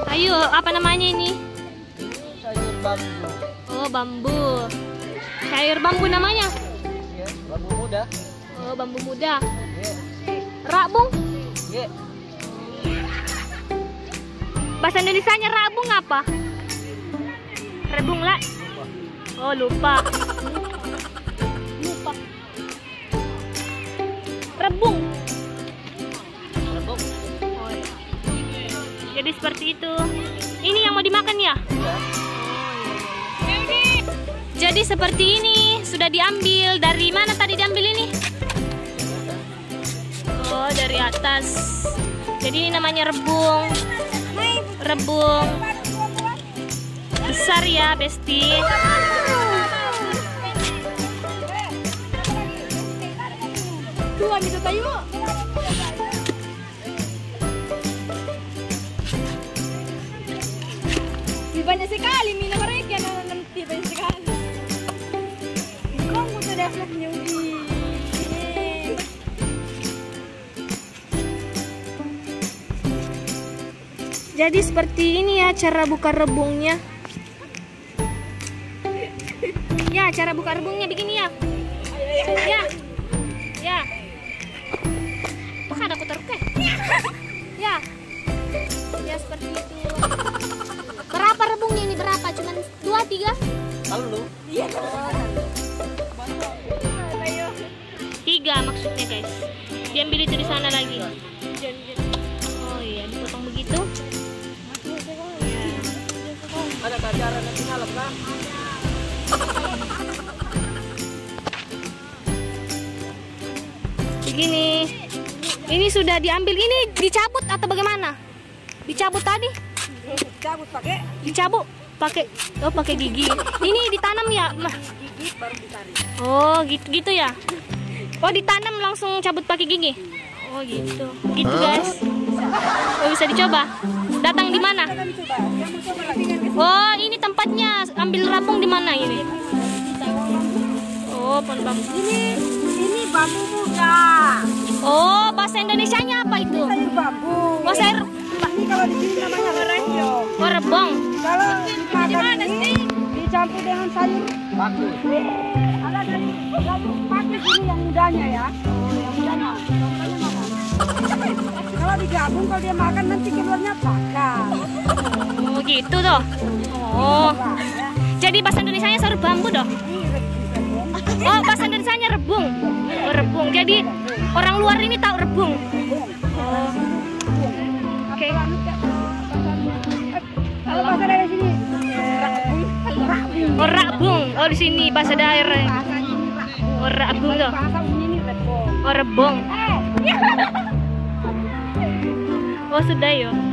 Ayo, apa namanya ini? Sayur bambu. Oh, bambu. Sayur bambu namanya? Ya, bambu muda. Oh, bambu muda. Ya. Rabung? Ya. Bahasa Indonesianya rabung apa? Rebung lah. Oh, lupa. Lupa. Rebung. Rebung. Oh, iya. Jadi seperti itu. Ini yang mau dimakan ya? Ya. Jadi seperti ini, sudah diambil. Dari mana tadi diambil ini? Oh, dari atas. Jadi ini namanya rebung. Rebung besar ya, Besti. Dua gitu tayo. Banyak sekali mina mereka nanti banyak sekali. Kamu sudah siap nyuci. Jadi seperti ini ya cara buka rebungnya. Ya, cara buka rebungnya begini ya. Ya. Ya. Apakah ada aku taruh? Ya. Ya seperti itu. Berapa rebungnya ini? Berapa? Cuman 2, 3? Lalu. Iya. 3 maksudnya, guys. Diambil itu di sana lagi. Oh iya, dipotong begitu. Ada acara nanti malam kan? Begini. Ini sudah diambil. Ini dicabut atau bagaimana? Dicabut tadi? Cabut pakai Dicabut pakai pakai gigi. Ini ditanam ya? gigi baru ditarik. Oh, gitu ya. Oh, ditanam langsung cabut pakai gigi. Oh, gitu. Gitu, guys. Oh, bisa dicoba. Datang di mana? Kita kami coba. Kamu coba lagi kan? Oh, ini tempatnya. Ambil rabung di mana ini? Oh, pohon bambu. Ini bambu muda. Oh, bahasa Indonesianya apa itu? Sayur bambu. Oh, sayur. Ini kalau di sini namanya rebung. Oh, rebong. Kalau dimakan ini dicampur dengan sayur Paku. ada dari sayur pakis ini yang mudanya ya. Yang mudanya. Contohnya makan. Kalau digabung kalau dia makan nanti keluarnya bakar. Oh, gitu toh. Oh. Wah, ya. Jadi bahasa Indonesianya sayur bambu toh. Ini rebung. Oh, bahasa Indonesianya rebung. Oh, rebung. Jadi orang luar ini tahu rebung. Oh. Oke. Kalau bahasa dari sini Oh, rabung. Oh, di sini bahasa daerah. bahasanya ini rebung. Oh, rabung toh. Bahasa ini rebung. Oh, rebong. Oh, sudah yo.